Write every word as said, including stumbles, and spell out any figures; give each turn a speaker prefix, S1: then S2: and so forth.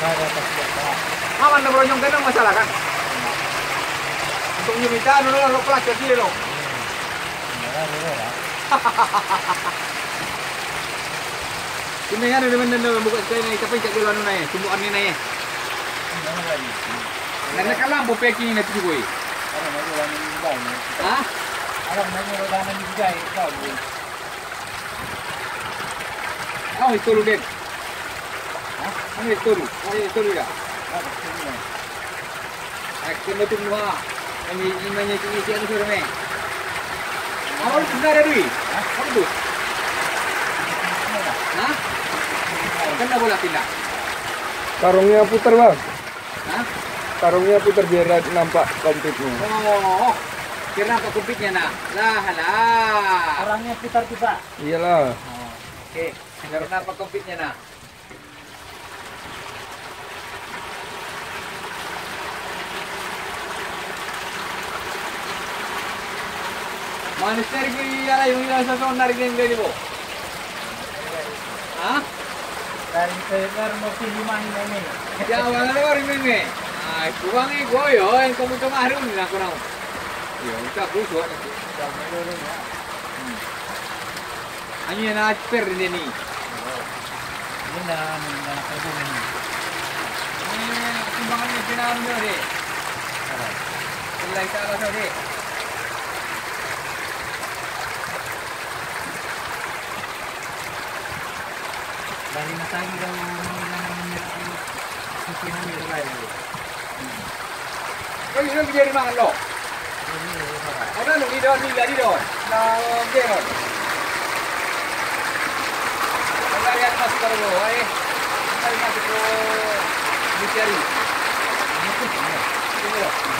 S1: Aman na bro yung ganun masalah kan? Untuk nyumita ano lang ro plat jadi lo. Ini kan ada mana mana buka sekali ni tapi cak dulu anu nai, tumbukan ni nai. Nana kalam bo packing ni tu boy. Hah?
S2: Alam na mo dana ni bijay ikaw.
S1: Oh itu lu dek. Hah? Ano itu lu? Ano itu lu ya? Action betul semua. Ini imanya tinggi siapa tu ramai? Awal sudah ada duit? Apa tu? Hah? Kena bola pindah.
S3: Karungnya putar bang.
S1: Hah?
S3: Karungnya putar biar nampak kompletnya.
S1: Oh, kira nampak kompletnya nak? Lah, lah.
S2: Orangnya putar-putar.
S3: Iyalah.
S1: Oh, oke, kira nampak kompletnya nak? Manis dari kiri yung ilang sa son dari yang dari bo. Hah?
S2: Dari segar mau lima ini.
S1: Ya wala na rin ini. Ay, kuwang eh goyo, en kamu kemarin ni ako na. Yo, kita puso. Ano yan na per din ni.
S2: Ini na na nakabungan ni.
S1: Eh, timbangan ni pinaan mo rin. Sila sa ala rin.
S2: Dari matagi daw susunan nila kayo.
S1: Kaya yung bigyan rin mga lo. Ano nung di doon, di doon. Na gano'n. Wala yan mas karo ay. Wala mas ko bigyan. Ano